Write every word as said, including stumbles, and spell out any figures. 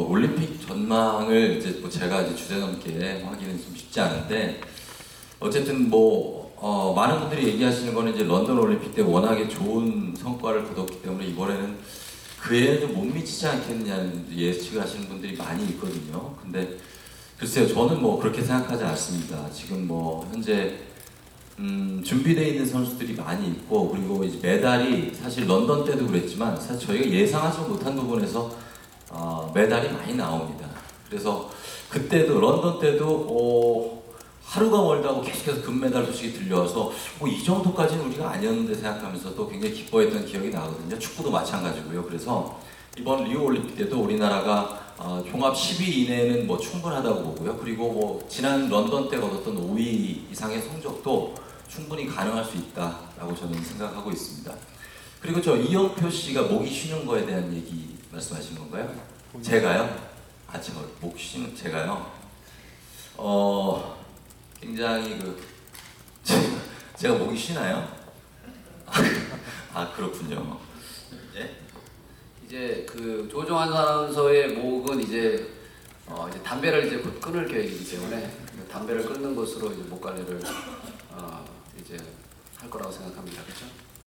올림픽 전망을 이제 뭐 제가 이제 주제넘게 하기는 좀 쉽지 않은데 어쨌든 뭐 어, 많은 분들이 얘기하시는 거는 이제 런던 올림픽 때 워낙에 좋은 성과를 거뒀기 때문에 이번에는 그에는 좀 못 미치지 않겠느냐는 예측을 하시는 분들이 많이 있거든요. 근데 글쎄요, 저는 뭐 그렇게 생각하지 않습니다. 지금 뭐 현재 음, 준비되어 있는 선수들이 많이 있고, 그리고 이제 메달이 사실 런던 때도 그랬지만 사실 저희가 예상하지 못한 부분에서 어, 메달이 많이 나옵니다. 그래서 그때도 런던 때도 어, 하루가 멀다고 계속해서 금메달 소식이 들려와서 뭐 이 정도까지는 우리가 아니었는데 생각하면서 또 굉장히 기뻐했던 기억이 나거든요. 축구도 마찬가지고요. 그래서 이번 리우 올림픽 때도 우리나라가 어, 종합 십 위 이내는 뭐 충분하다고 보고요. 그리고 뭐 지난 런던 때 거뒀던 오 위 이상의 성적도 충분히 가능할 수 있다라고 저는 생각하고 있습니다. 그리고 저 이영표 씨가 목이 쉬는 거에 대한 얘기 말씀하신 건가요? 제가요? 아, 저 목 쉬는 제가요? 어, 굉장히 그 제가, 제가 목이 쉬나요? 아, 그렇군요. 예? 이제 그 조종환 아나운서의 목은 이제 어 이제 담배를 이제 곧 끊을 계획이기 때문에 담배를 끊는 것으로 이제 목 관리를 어 이제 할 거라고 생각합니다. 그렇죠?